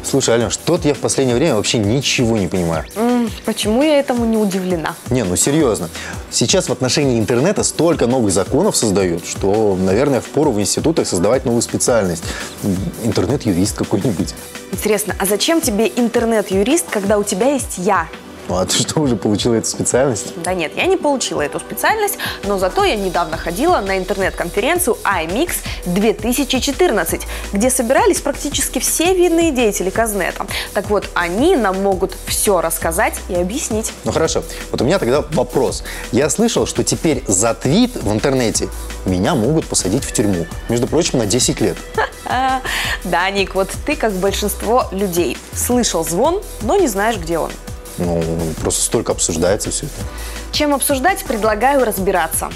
Слушай, Ален, что-то я в последнее время вообще ничего не понимаю. Почему я этому не удивлена? Не, ну серьезно. Сейчас в отношении интернета столько новых законов создают, что, наверное, впору в институтах создавать новую специальность. Интернет-юрист какой-нибудь. Интересно, а зачем тебе интернет-юрист, когда у тебя есть я? Ну, а ты что, уже получила эту специальность? Да нет, я не получила эту специальность, но зато я недавно ходила на интернет-конференцию iMix 2014, где собирались практически все видные деятели Казнета. Так вот, они нам могут все рассказать и объяснить. Ну хорошо, вот у меня тогда вопрос. Я слышал, что теперь за твит в интернете меня могут посадить в тюрьму. Между прочим, на 10 лет. Да, Ник, вот ты, как большинство людей, слышал звон, но не знаешь, где он. Ну, просто столько обсуждается все это. Чем обсуждать, предлагаю разбираться.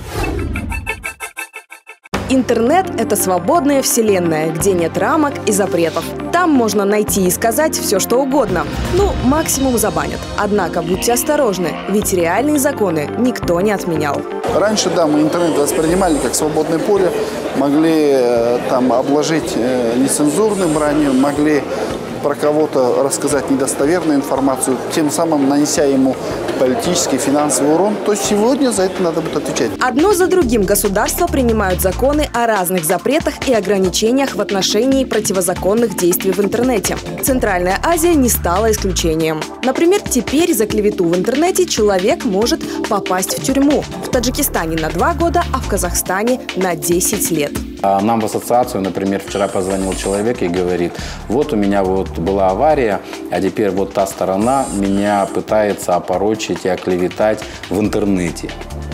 Интернет – это свободная вселенная, где нет рамок и запретов. Там можно найти и сказать все, что угодно. Ну, максимум забанят. Однако будьте осторожны, ведь реальные законы никто не отменял. Раньше, да, мы интернет воспринимали как свободное поле, могли там обложить нецензурным бранью, могли про кого-то рассказать недостоверную информацию, тем самым нанеся ему политический, финансовый урон, то сегодня за это надо будет отвечать. Одно за другим государства принимают законы о разных запретах и ограничениях в отношении противозаконных действий в интернете. Центральная Азия не стала исключением. Например, теперь за клевету в интернете человек может попасть в тюрьму. В Таджикистане на 2 года, а в Казахстане на 10 лет. Нам в ассоциацию, например, вчера позвонил человек и говорит: вот у меня вот была авария, а теперь вот та сторона меня пытается опорочить и оклеветать в интернете.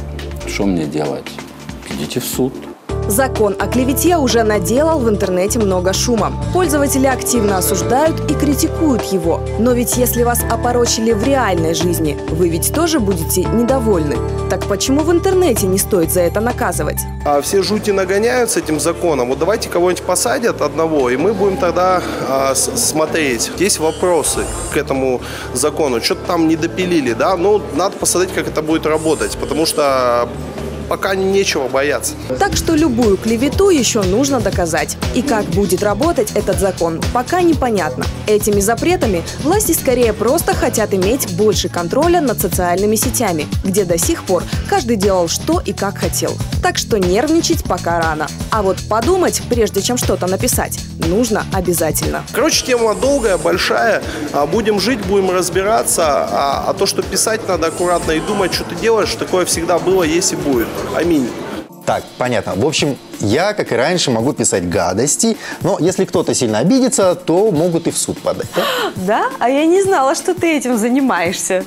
Что мне делать? Идите в суд. Закон о клевете уже наделал в интернете много шума. Пользователи активно осуждают и критикуют его. Но ведь если вас опорочили в реальной жизни, вы ведь тоже будете недовольны. Так почему в интернете не стоит за это наказывать? А все жути нагоняют с этим законом. Вот давайте кого-нибудь посадят одного, и мы будем тогда смотреть. Есть вопросы к этому закону. Что-то там не допилили, да? Ну, надо посмотреть, как это будет работать, потому что пока нечего бояться. Так что любую клевету еще нужно доказать. И как будет работать этот закон, пока непонятно. Этими запретами власти скорее просто хотят иметь больше контроля над социальными сетями, где до сих пор каждый делал что и как хотел. Так что нервничать пока рано. А вот подумать, прежде чем что-то написать, нужно обязательно. Короче, тема долгая, большая. Будем жить, будем разбираться. А то, что писать надо аккуратно и думать, что ты делаешь, такое всегда было, есть и будет. Аминь. Так, понятно. В общем, я, как и раньше, могу писать гадости, но если кто-то сильно обидится, то могут и в суд подать. Да? Да? А я не знала, что ты этим занимаешься.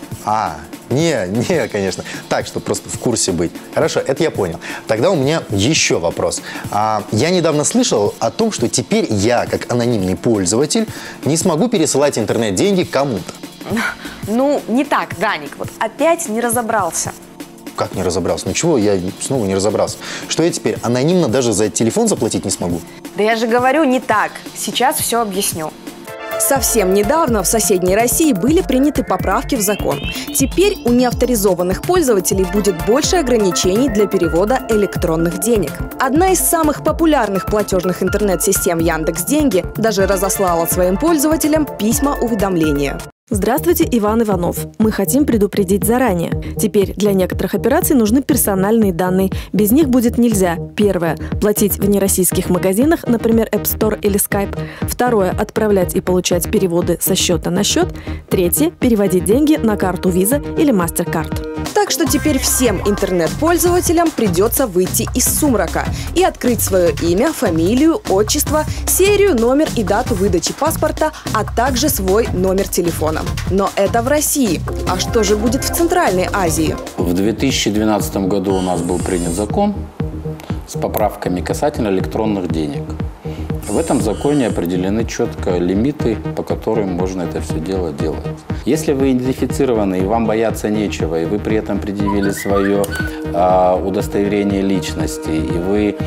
Не, конечно. Так, чтобы просто в курсе быть. Хорошо, это я понял. Тогда у меня еще вопрос. Я недавно слышал о том, что теперь я, как анонимный пользователь, не смогу пересылать интернет-деньги кому-то. Ну, не так, Даник. Вот опять не разобрался. Как не разобрался? Ну чего, я снова не разобрался. Что я теперь анонимно даже за телефон заплатить не смогу? Да я же говорю, не так. Сейчас все объясню. Совсем недавно в соседней России были приняты поправки в закон. Теперь у неавторизованных пользователей будет больше ограничений для перевода электронных денег. Одна из самых популярных платежных интернет-систем Яндекс.Деньги даже разослала своим пользователям письма-уведомления. Здравствуйте, Иван Иванов. Мы хотим предупредить заранее. Теперь для некоторых операций нужны персональные данные. Без них будет нельзя. Первое. Платить в нероссийских магазинах, например, App Store или Skype. Второе. Отправлять и получать переводы со счета на счет. Третье. Переводить деньги на карту Visa или MasterCard. Так что теперь всем интернет-пользователям придется выйти из сумрака и открыть свое имя, фамилию, отчество, серию, номер и дату выдачи паспорта, а также свой номер телефона. Но это в России. А что же будет в Центральной Азии? В 2012 году у нас был принят закон с поправками касательно электронных денег. В этом законе определены четко лимиты, по которым можно это все дело делать. Если вы идентифицированы и вам бояться нечего, и вы при этом предъявили свое удостоверение личности, и вы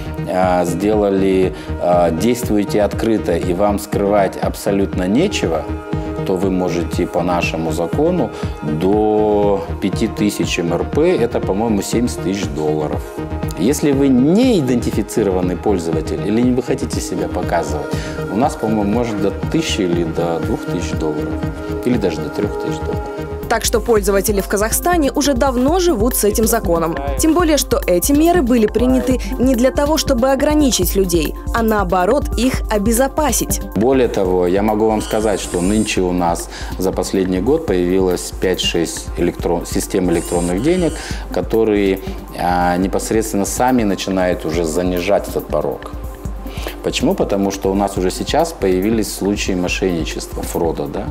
действуете открыто, и вам скрывать абсолютно нечего, то вы можете по нашему закону до 5000 МРП, это, по-моему, $70 000. Если вы не идентифицированный пользователь или вы хотите себя показывать, у нас, по-моему, может до 1000 или до 2000 долларов. Или даже до 3000 долларов. Так что пользователи в Казахстане уже давно живут с этим законом. Тем более, что эти меры были приняты не для того, чтобы ограничить людей, а наоборот их обезопасить. Более того, я могу вам сказать, что нынче у нас за последний год появилось 5-6 систем электронных денег, которые непосредственно сами начинают уже занижать этот порог. Почему? Потому что у нас уже сейчас появились случаи мошенничества, фрода, да?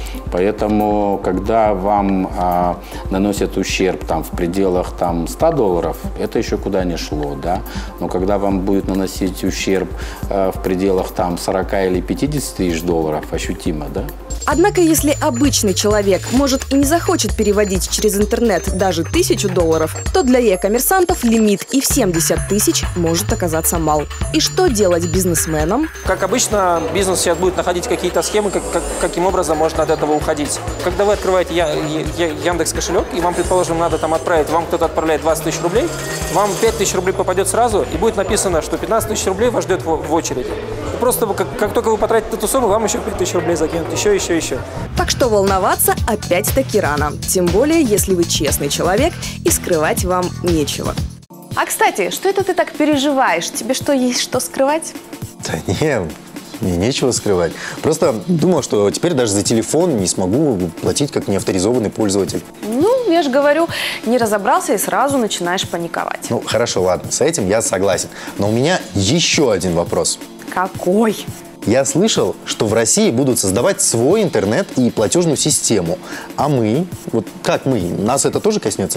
Поэтому, когда вам наносят ущерб там, в пределах там, 100 долларов, это еще куда не шло, да? Но когда вам будет наносить ущерб в пределах там, 40 или 50 тысяч долларов, ощутимо, да? Однако, если обычный человек, может, и не захочет переводить через интернет даже 1000 долларов, то для e-коммерсантов лимит и в 70 тысяч может оказаться мал. И что делать бизнесменам? Как обычно, бизнес сейчас будет находить какие-то схемы, каким образом можно от этого уходить. Когда вы открываете Яндекс кошелек, и вам, предположим, надо там отправить, вам кто-то отправляет 20 тысяч рублей, вам 5 тысяч рублей попадет сразу, и будет написано, что 15 тысяч рублей вас ждет в очереди. И просто как только вы потратите эту сумму, вам еще 5 тысяч рублей закинут, еще. Так что волноваться опять-таки рано. Тем более, если вы честный человек и скрывать вам нечего. А, кстати, что это ты так переживаешь? Тебе что, есть что скрывать? Да не, мне нечего скрывать. Просто думал, что теперь даже за телефон не смогу платить как неавторизованный пользователь. Ну, я же говорю, не разобрался и сразу начинаешь паниковать. Ну, хорошо, ладно, с этим я согласен. Но у меня еще один вопрос. Какой? Я слышал, что в России будут создавать свой интернет и платежную систему. А мы? Вот как мы? Нас это тоже коснется?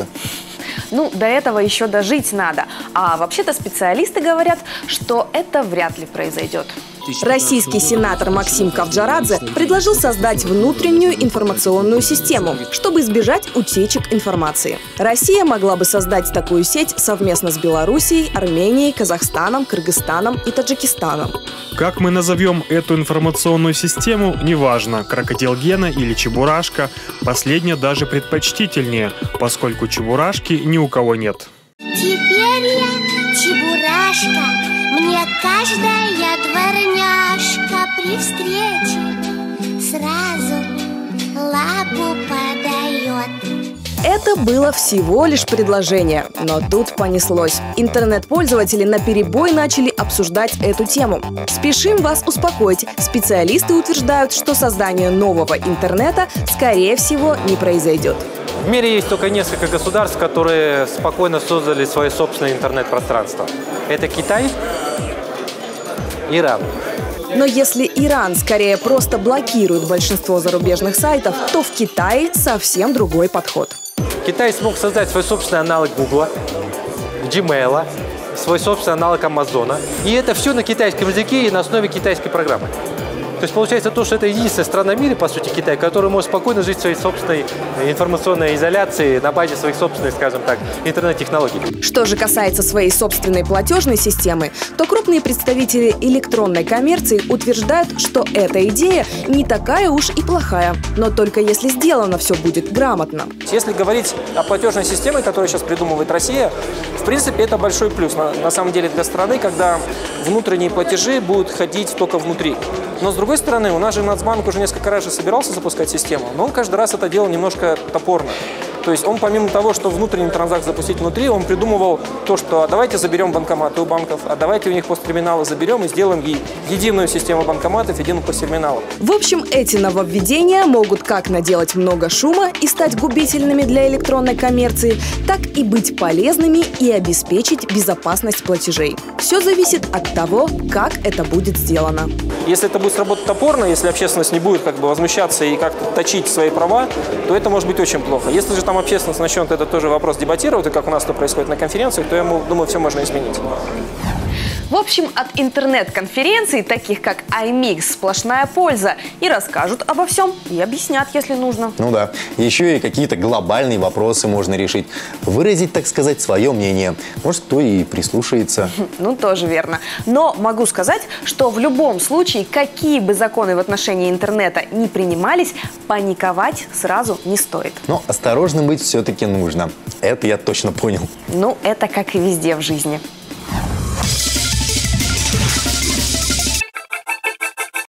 Ну, до этого еще дожить надо. А вообще-то специалисты говорят, что это вряд ли произойдет. Российский сенатор Максим Кавджарадзе предложил создать внутреннюю информационную систему, чтобы избежать утечек информации. Россия могла бы создать такую сеть совместно с Белоруссией, Арменией, Казахстаном, Кыргызстаном и Таджикистаном. Как мы назовем эту информационную систему, неважно, крокодил Гена или Чебурашка, последнее даже предпочтительнее, поскольку Чебурашки ни у кого нет. Теперь я Чебурашка, мне каждая дворняжка при встрече сразу лапу подает. Это было всего лишь предложение, но тут понеслось. Интернет-пользователи наперебой начали обсуждать эту тему. Спешим вас успокоить. Специалисты утверждают, что создание нового интернета, скорее всего, не произойдет. В мире есть только несколько государств, которые спокойно создали свое собственное интернет-пространство. Это Китай, Иран. Но если Иран скорее просто блокирует большинство зарубежных сайтов, то в Китае совсем другой подход. Китай смог создать свой собственный аналог Гугла, Gmail, свой собственный аналог Амазона. И это все на китайском языке и на основе китайской программы. То есть получается то, что это единственная страна в мире, по сути, Китай, которая может спокойно жить в своей собственной информационной изоляции на базе своих собственных, скажем так, интернет-технологий. Что же касается своей собственной платежной системы, то крупные представители электронной коммерции утверждают, что эта идея не такая уж и плохая, но только если сделано все будет грамотно. Если говорить о платежной системе, которую сейчас придумывает Россия, в принципе, это большой плюс на самом деле для страны, когда внутренние платежи будут ходить только внутри. Но с другой стороны, у нас же Нацбанк уже несколько раз собирался запускать систему, но он каждый раз это делал немножко топорно. То есть он помимо того, что внутренний транзакт запустить внутри, он придумывал то, что давайте заберем банкоматы у банков, а давайте у них посттерминалы заберем и сделаем единую систему банкоматов, единую посттерминалов. В общем, эти нововведения могут как наделать много шума и стать губительными для электронной коммерции, так и быть полезными и обеспечить безопасность платежей. Все зависит от того, как это будет сделано. Если это будет сработать топорно, если общественность не будет возмущаться и как-то точить свои права, то это может быть очень плохо. Если же там общественность начнет этот тоже вопрос дебатировать, и как у нас это происходит на конференциях, то я думаю, все можно изменить. В общем, от интернет-конференций, таких как iMix, сплошная польза. И расскажут обо всем, и объяснят, если нужно. Ну да. Еще и какие-то глобальные вопросы можно решить. Выразить, так сказать, свое мнение. Может, кто и прислушается. Ну, тоже верно. Но могу сказать, что в любом случае, какие бы законы в отношении интернета ни принимались, паниковать сразу не стоит. Но осторожным быть все-таки нужно. Это я точно понял. Ну, это как и везде в жизни.